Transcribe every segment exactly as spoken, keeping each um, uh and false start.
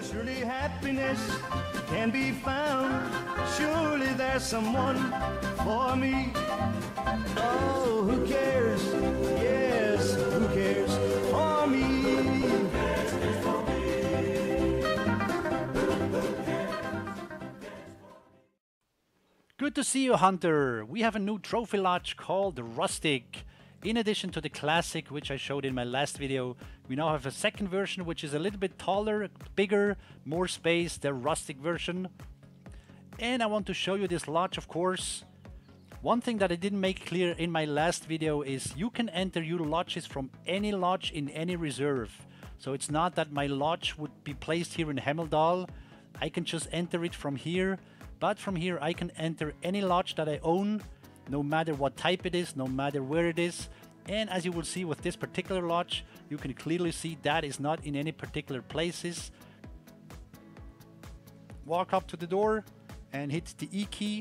Surely happiness can be found. Surely there's someone for me. Oh, who cares? Yes, who cares for me? Good to see you, Hunter. We have a new trophy lodge called the Rustic. In addition to the classic, which I showed in my last video, we now have a second version, which is a little bit taller, bigger, more space, the Rustic version. And I want to show you this lodge, of course. One thing that I didn't make clear in my last video is you can enter your lodges from any lodge in any reserve. So it's not that my lodge would be placed here in Hemmeldal. I can just enter it from here. But from here I can enter any lodge that I own, no matter what type it is, no matter where it is. And as you will see with this particular lodge, you can clearly see that is not in any particular places. Walk up to the door and hit the E key.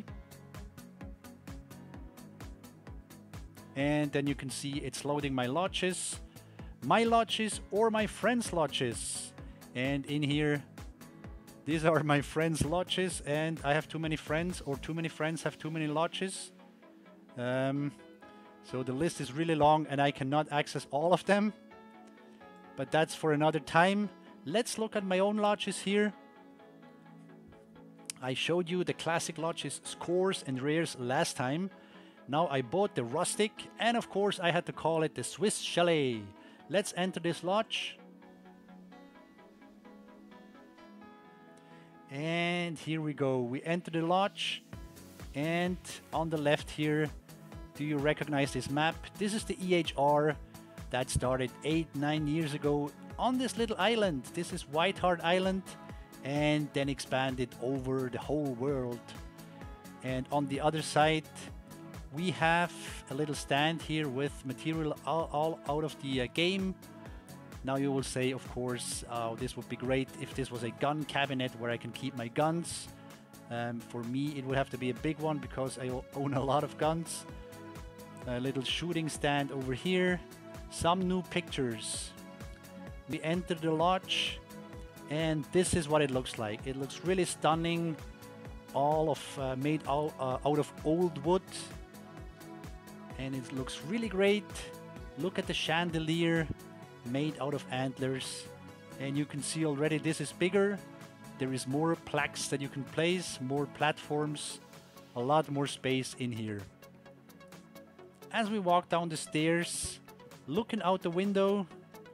And then you can see it's loading my lodges, my lodges or my friends' lodges. And in here, these are my friends' lodges, and I have too many friends, or too many friends have too many lodges. Um, so the list is really long and I cannot access all of them. But that's for another time. Let's look at my own lodges here. I showed you the classic lodges scores and rares last time. Now I bought the Rustic, and of course I had to call it the Swiss Chalet. Let's enter this lodge. And here we go. We enter the lodge, and on the left here, do you recognize this map? This is the E H R that started eight, nine years ago on this little island. This is White Hart Island, and then expanded over the whole world. And on the other side, we have a little stand here with material all, all out of the uh, game. Now you will say, of course, uh, this would be great if this was a gun cabinet where I can keep my guns. Um, for me, it would have to be a big one because I own a lot of guns. A little shooting stand over here. Some new pictures. We enter the lodge, and this is what it looks like. It looks really stunning. All of uh, made out, uh, out of old wood, and it looks really great. Look at the chandelier, made out of antlers, and you can see already this is bigger. There is more plaques that you can place, more platforms, a lot more space in here. As we walk down the stairs, looking out the window,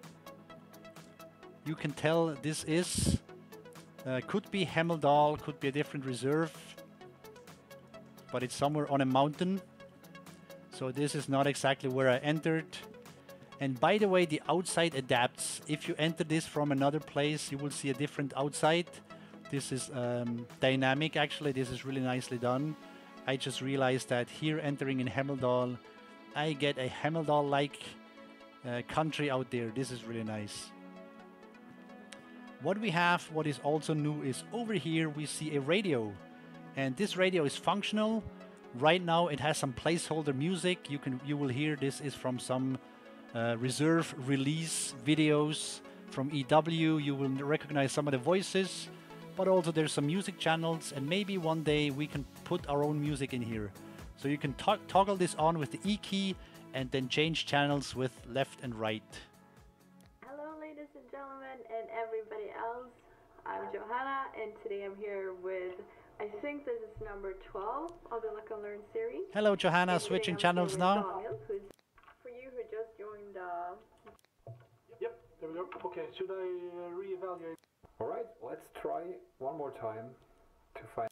you can tell this is uh, could be Hemmeldal, could be a different reserve, but it's somewhere on a mountain, so this is not exactly where I entered. And by the way, the outside adapts. If you enter this from another place, you will see a different outside. This is um, dynamic, actually. This is really nicely done. I just realized that here entering in Hemmeldal, I get a Hemmeldal-like uh, country out there. This is really nice. What we have, what is also new, is over here we see a radio. And this radio is functional. Right now it has some placeholder music. You can, you will hear this is from some Uh, reserve release videos from E W. You will recognize some of the voices, but also there's some music channels, and maybe one day we can put our own music in here. So you can to toggle this on with the E key and then change channels with left and right. Hello ladies and gentlemen and everybody else. I'm Johanna, and today I'm here with, I think this is number twelve of the Look and Learn series. Hello Johanna, switching channels now. Daniel, for you who just joined uh Yep, there we go. Okay, should I uh, reevaluate? Alright, let's try one more time to find.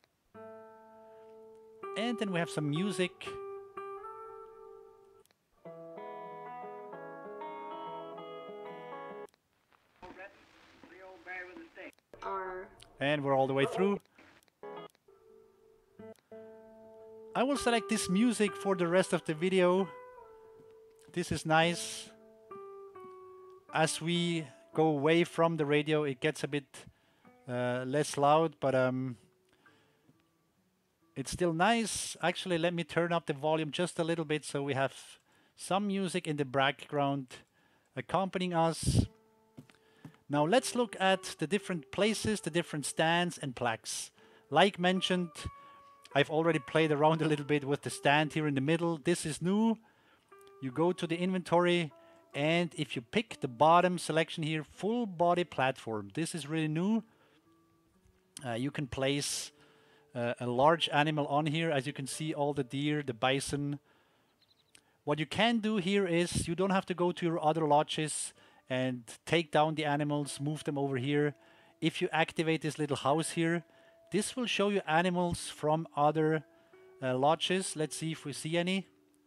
And then we have some music. our And we're all the way through. I will select this music for the rest of the video. This is nice. As we go away from the radio, it gets a bit uh, less loud, but um, it's still nice. Actually, let me turn up the volume just a little bit so we have some music in the background accompanying us. Now let's look at the different places, the different stands and plaques. Like mentioned, I've already played around a little bit with the stand here in the middle. This is new. You go to the inventory, and if you pick the bottom selection here, full body platform, this is really new. Uh, you can place uh, a large animal on here. As you can see, all the deer, the bison. What you can do here is you don't have to go to your other lodges and take down the animals, move them over here. If you activate this little house here, this will show you animals from other uh, lodges. Let's see if we see any.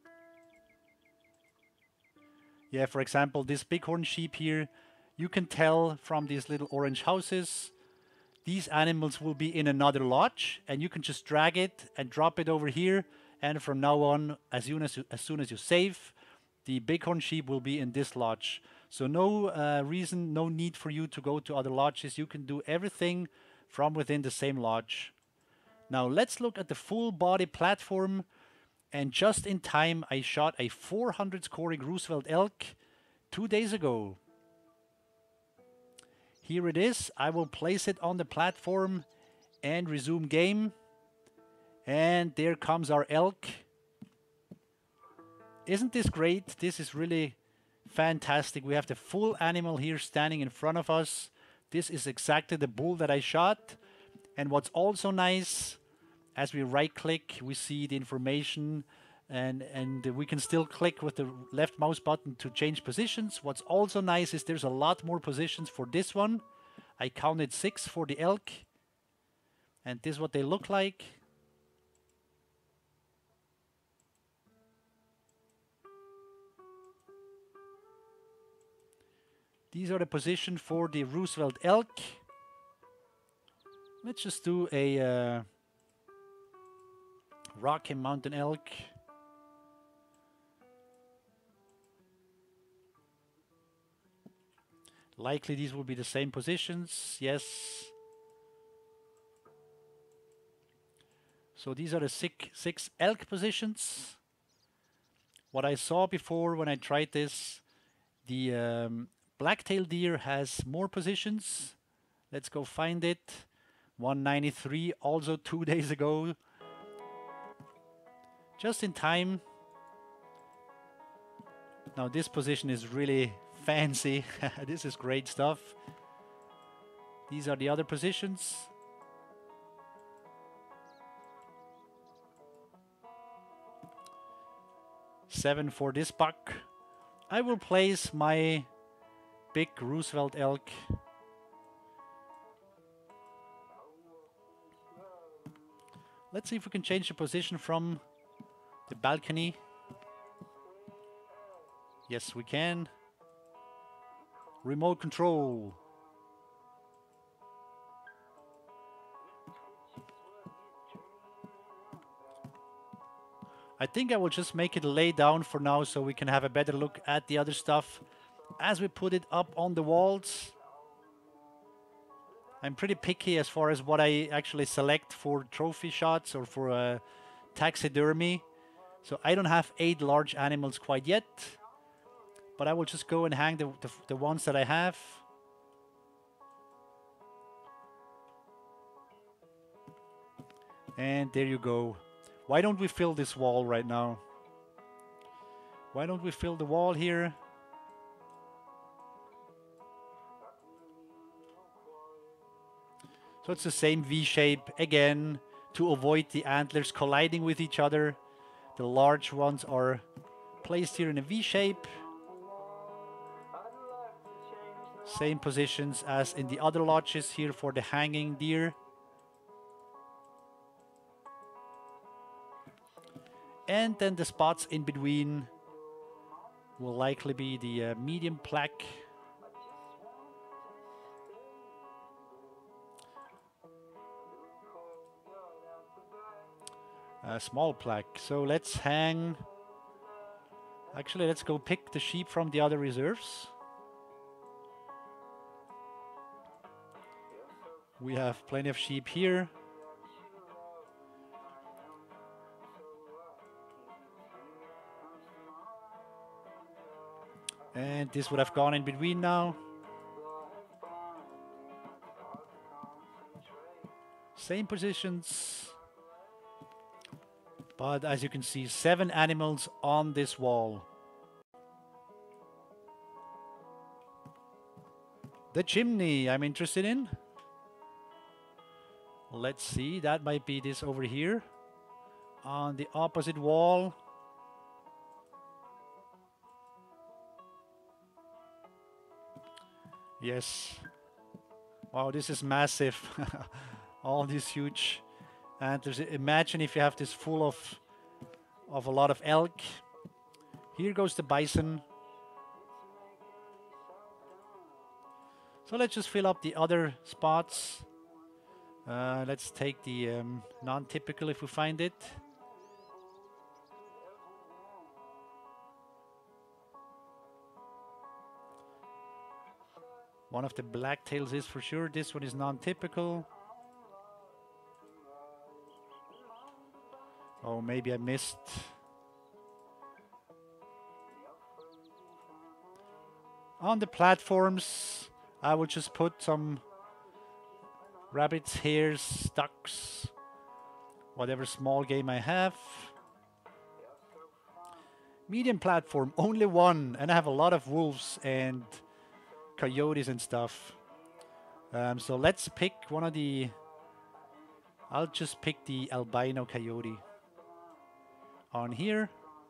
Yeah, for example, this bighorn sheep here, you can tell from these little orange houses, these animals will be in another lodge, and you can just drag it and drop it over here. And from now on, as soon as you, as soon as you save, the bighorn sheep will be in this lodge. So no uh, reason, no need for you to go to other lodges. You can do everything from within the same lodge. Now let's look at the full body platform. And just in time, I shot a four hundred scoring Roosevelt elk two days ago. Here it is. I will place it on the platform and resume game. And there comes our elk. Isn't this great? This is really fantastic. We have the full animal here standing in front of us. This is exactly the bull that I shot. And what's also nice, as we right click, we see the information, and, and we can still click with the left mouse button to change positions. What's also nice is there's a lot more positions for this one. I counted six for the elk, and this is what they look like. These are the positions for the Roosevelt elk. Let's just do a uh, Rocky Mountain elk. Likely these will be the same positions. Yes. So these are the six, six elk positions. What I saw before when I tried this, the um, black-tailed deer has more positions. Let's go find it. one ninety-three, also two days ago. Just in time. Now this position is really fancy. This is great stuff. These are the other positions. Seven for this buck. I will place my big Roosevelt elk. Let's see if we can change the position from the balcony. Yes, we can. Remote control. I think I will just make it lay down for now so we can have a better look at the other stuff as we put it up on the walls. I'm pretty picky as far as what I actually select for trophy shots or for uh, taxidermy. So I don't have eight large animals quite yet. But I will just go and hang the, the, the ones that I have. And there you go. Why don't we fill this wall right now? Why don't we fill the wall here? So it's the same V shape again to avoid the antlers colliding with each other. The large ones are placed here in a V shape. Same positions as in the other lodges here for the hanging deer. And then the spots in between will likely be the uh, medium plaque. A small plaque. So let's hang. Actually, let's go pick the sheep from the other reserves. We have plenty of sheep here. And this would have gone in between now. Same positions. But as you can see, seven animals on this wall. The chimney I'm interested in. Let's see, that might be this over here. On the opposite wall. Yes. Wow, this is massive. All these huge antlers. Imagine if you have this full of of a lot of elk. Here goes the bison. So let's just fill up the other spots. Uh, let's take the um, non-typical if we find it. One of the blacktails is for sure. This one is non-typical. Oh, maybe I missed. On the platforms, I will just put some rabbits, hares, ducks, whatever small game I have. Medium platform, only one, and I have a lot of wolves and coyotes and stuff. Um, so let's pick one of the... I'll just pick the albino coyote on here.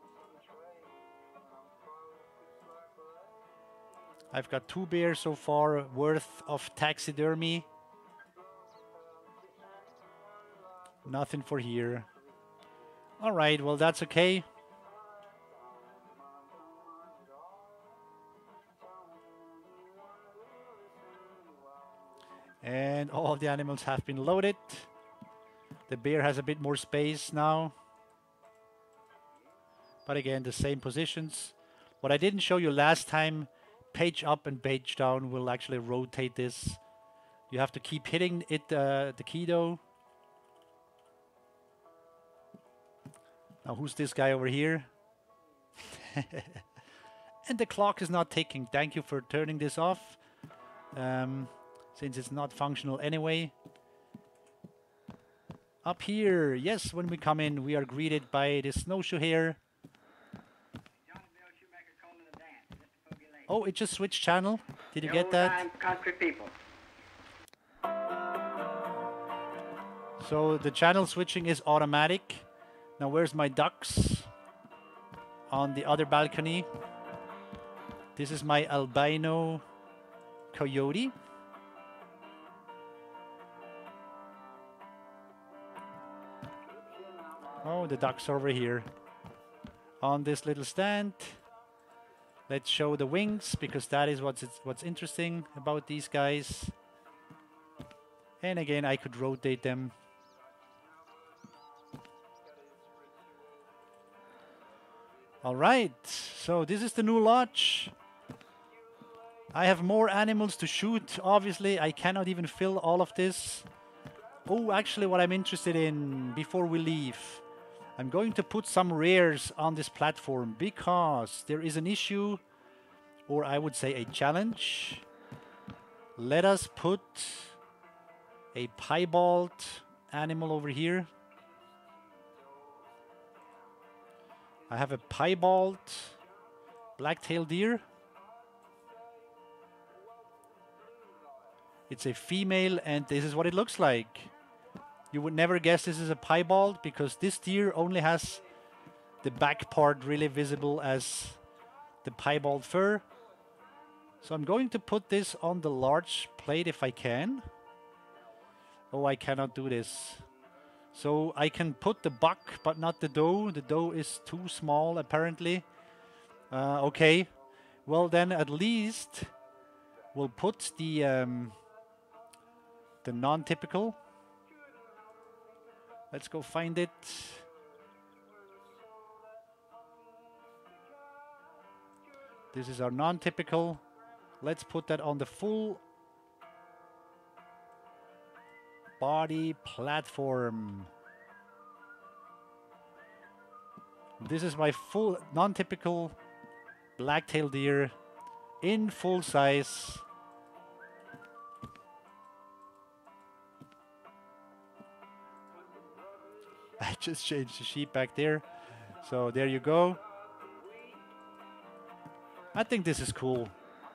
I've got two bears so far worth of taxidermy. Nothing for here. All right, well, that's okay. And all of the animals have been loaded. The bear has a bit more space now. But again, the same positions. What I didn't show you last time, page up and page down will actually rotate this. You have to keep hitting it, uh, the key though. Now who's this guy over here? And the clock is not ticking. Thank you for turning this off. Um, since it's not functional anyway. Up here, yes, when we come in, we are greeted by the snowshoe hare. Oh, it just switched channel. Did you get that? Country people. So the channel switching is automatic. Now where's my ducks? On the other balcony. This is my albino coyote. Oh, the ducks are over here. On this little stand. Let's show the wings, because that is what's what's interesting about these guys. And again, I could rotate them. All right, so this is the new lodge. I have more animals to shoot. Obviously, I cannot even fill all of this. Oh, actually, what I'm interested in before we leave, I'm going to put some rares on this platform because there is an issue, or I would say a challenge. Let us put a piebald animal over here. I have a piebald black-tailed deer. It's a female, and this is what it looks like. You would never guess this is a piebald because this deer only has the back part really visible as the piebald fur. So I'm going to put this on the large plate if I can. Oh, I cannot do this. So I can put the buck, but not the doe. The doe is too small, apparently. Uh, okay. Well, then at least we'll put the um, the non-typical. Let's go find it. This is our non-typical. Let's put that on the full body platform. This is my full non-typical black-tailed deer in full size. I just changed the sheep back there. So there you go. I think this is cool.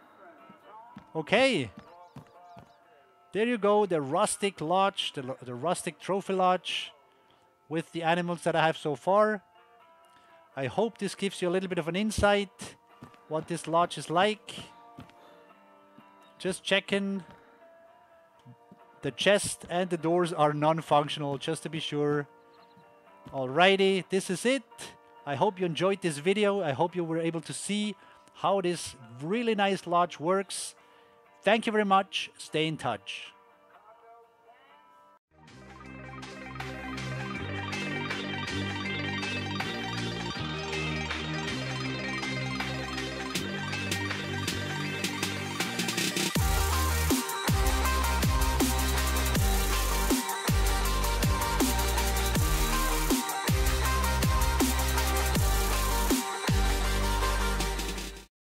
Okay. There you go, the Rustic Lodge, the, the Rustic Trophy Lodge with the animals that I have so far. I hope this gives you a little bit of an insight what this lodge is like. Just checking. The chest and the doors are non-functional, just to be sure. Alrighty, this is it. I hope you enjoyed this video. I hope you were able to see how this really nice lodge works. Thank you very much. Stay in touch.